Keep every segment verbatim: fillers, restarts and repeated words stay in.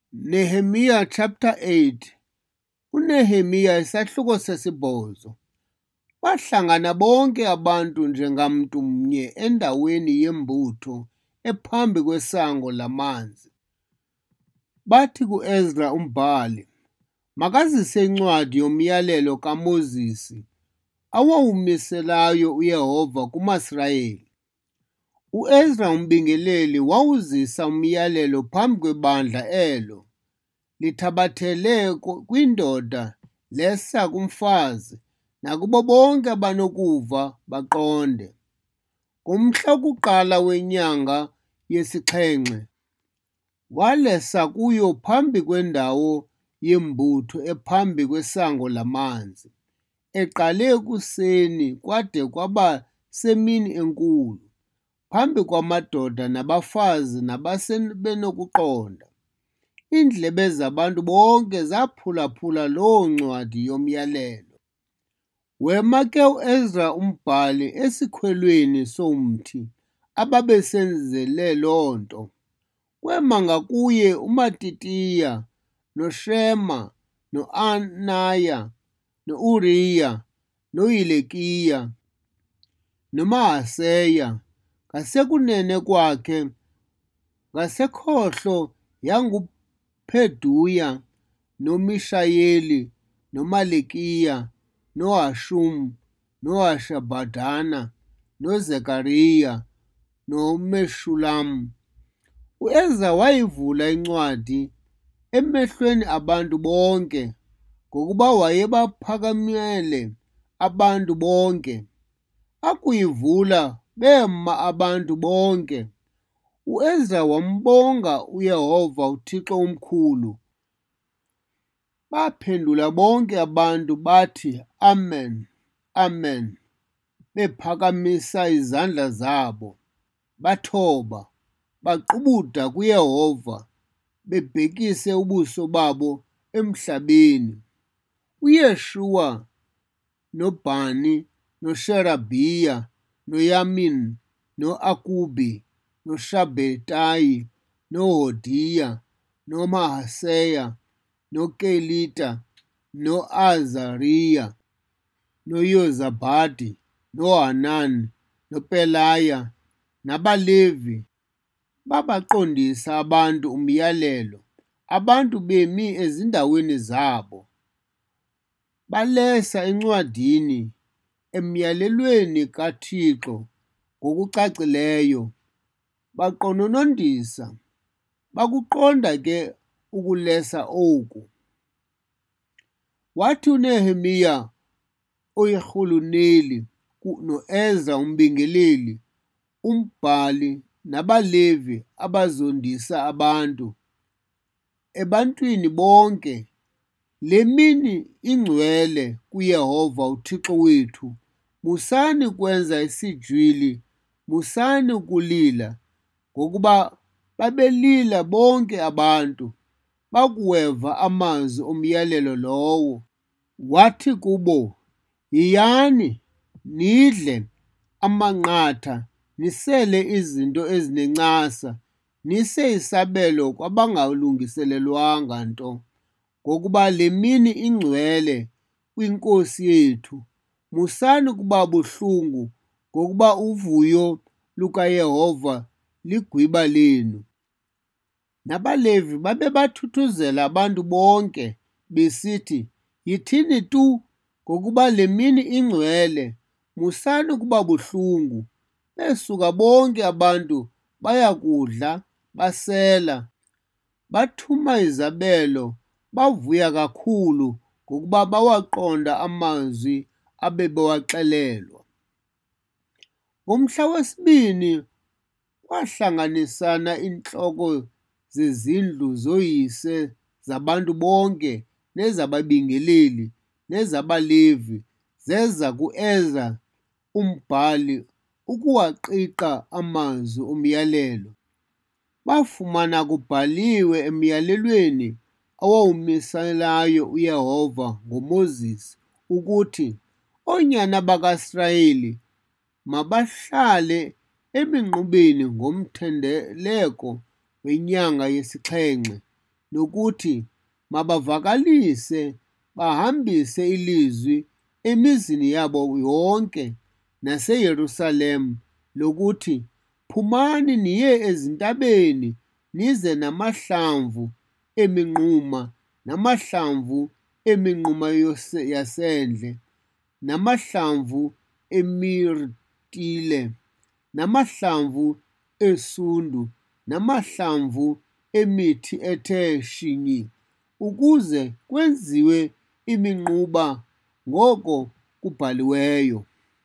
Nehemiya chapter eight. Unehemiya isahluko sesibhozo. Bahlangana bonke abantu njengamntu mnye endaweni yembutho ephambi kwesango lamanzi. Bathi ku-Ezra umbhali, makazise incwadi yomyalelo kaMozisi awawumiselayo uYehova kumaSirayeli. U-Ezra umbingeleli wawuzisa umyalelo phambi kwebandla elo, lithabathele kwindoda lesa kumfazi nakubo bonke abanokuva baqonde. Ngomhla wokuqala wenyanga yesixhenxe walesa kuyo phambi kwendawo yembutho ephambi kwesango lamanzi, eqale ekuseni kwade kwaba semini enkulu, phambi kwamadoda nabafazi nabasebenokuqonda. Iindlebe zabantu bonke zaphulaphula loo ncwadi yomyalelo. Wema ke u-Ezra umbhali esikhwelweni somthi ababesenzele loo nto. Kwema ngakuye uMatitiya, noShema, no-Anaya, no-Uriya, noHilikiya, noMahaseya. Ngasekunene kwakhe, ngasekhohlo yanguPheduya, noMishayeli, noMalikiya, noHashum, noHashabhadana, noZekariya, noMeshulam. U-Ezra wayivula incwadi emehlweni abantu bonke, ngokuba wayebaphakamele abantu bonke. Akuyivula bema abantu bonke. U-Ezra wambonga uYehova uThixo omkhulu. Baphendula bonke abantu bathi Amen, Amen, bephakamisa izandla zabo, bathoba, baqubuda kuYehova, bebhekise ubuso babo emhlabeni. UYeshuwa, noBhani, noSherebhiya, noYamin, no-Akubi, noShabhetayi, noHodiya, noMahaseya, noKelita, no-Azariya, noYozabhadi, noHanani, noPelaya, nabaLevi babaqondisa abantu umyalelo. Abantu bemi ezindaweni zabo, balesa encwadini emyalelweni kaThixo ngokucacileyo, baqononondisa. Bakuqonda ke ukulesa oku. Wathi uNehemiya oyirhuluneli no-Ezra umbingeleli, umbhali nabaLevi abazondisa abantu, ebantwini bonke, le mini ingcwele kuYehova uThixo wethu. Musani kwenza isijwili, musani ukulila, ngokuba babelila bonke abantu bakuweva amazwi omyalelo lowo. Wathi kubo, yiyani, nidle amanqatha, nisele izinto ezinencasa, nise isabelo kwabangalungiselelwanga nto, ngokuba le mini ingcwele kwinkosi yethu. Musani kuba buhlungu, ngokuba uvuyo lukaYehova ligwiba lenu. NabaLevi babebathuthuzela abantu bonke, besithi, yithini tu, ngokuba le mini ingcwele, musani kuba buhlungu. Besuka bonke abantu baya kudla, basela, bathuma izabelo, bavuya kakhulu, ngokuba bawaqonda amazwi abebewaxelelwa. Ngomhla wesibini kwahlanganisana iintloko zezindlu zoyise zabantu bonke, nezababingeleli, nezabaLevi, zeza ku-Ezra umbhali ukuwaqiqa amazwi omyalelo. Bafumana kubhaliwe emyalelweni awawumiselayo uYehova ngoMozisi, ukuthi oonyana bakaIsrayeli mabahlale eminqubeni ngomthendeleko wenyanga yesixhenxe, nokuthi mabavakalise bahambise ilizwi emizini yabo yonke naseYerusalem lokuthi, phumani niye ezintabeni nize namahlamvu eminquma, namahlamvu eminquma yasendle, namahlamvu emirtile, namahlamvu esundu, namahlamvu emithi ethe shinyi, ukuze kwenziwe iminquba ngoko kubhaliweyo.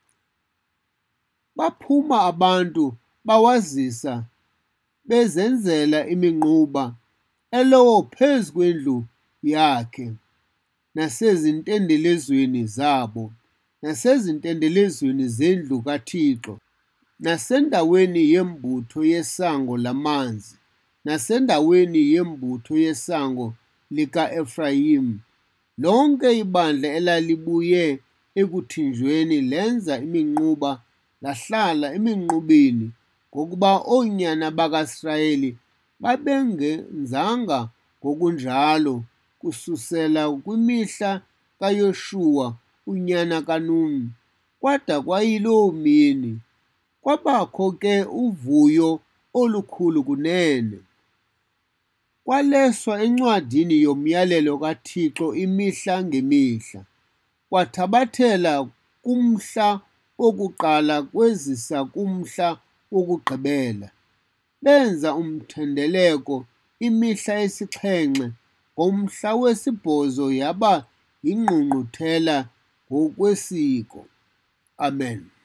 Baphuma abantu bawazisa bezenzela iminquba elowo phezu kwendlu yakhe, nasezintendelezweni zabo, nasezintendelezweni zendlu kaThixo, nasendaweni yembutho yesango lamanzi, nasendaweni yembutho yesango lika-Efrayimi. Lonke ibandla elalibuye ekuthinjweni lenza iminquba lahlala eminqubeni, ngokuba oonyana bakaIsrayeli babengenzanga ngokunjalo kususela kwimihla kaYoshuwa unyana kaNuni, kwada kwayiloo mini. Kwabakho ke uvuyo olukhulu kunene. Kwaleswa encwadini yomyalelo kaThixo imihla ngemihla, kwathabathela kumhla wokuqala kwezisa kumhla wokugqibela. Benza umthendeleko imihla yesixhenxe, ngomhla wesibhozo yaba yingqungquthela ngokwesiko. Amen.